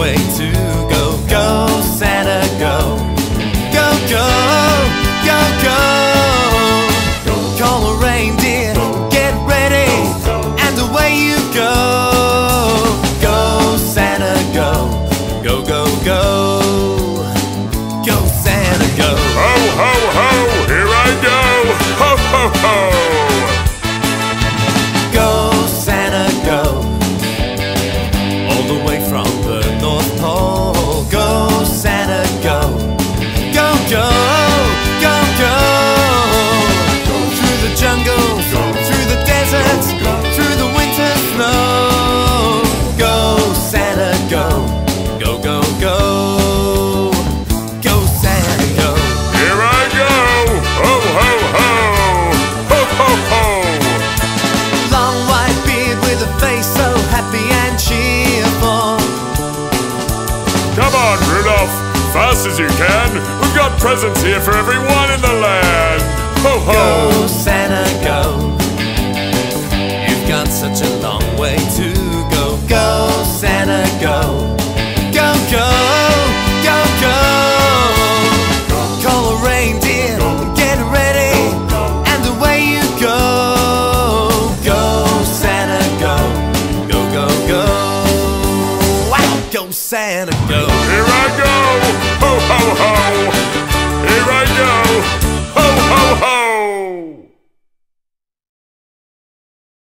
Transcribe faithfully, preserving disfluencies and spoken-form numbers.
way to go. Go, Santa, go. Go, go, go, go. Call a reindeer, get ready, and away you go. Go, Santa, go. Go, go, go. Go, Santa, go. Ho, ho, ho, here I go. Ho, ho, ho. Go, Santa, go. All the way from the North Pole. Go, Santa, go. Go, go, go, go. Through the jungles, through the deserts, through the winter snow. Go, Santa, go. Go, go, go. Go, Santa, go. Here I go. Ho, ho, ho. Ho, ho, ho. Long white beard with a face so happy and cheerful. Come on, Rudolph. Fast as you can. We've got presents here for everyone in the land. Ho, ho. Go, Santa, go. You've got such a long way to go. Go, Santa, go. Go, go, go, go. Call a reindeer, get ready, and away you go. Go, Santa, go. Go, go, go. Wow. Go, Santa, go.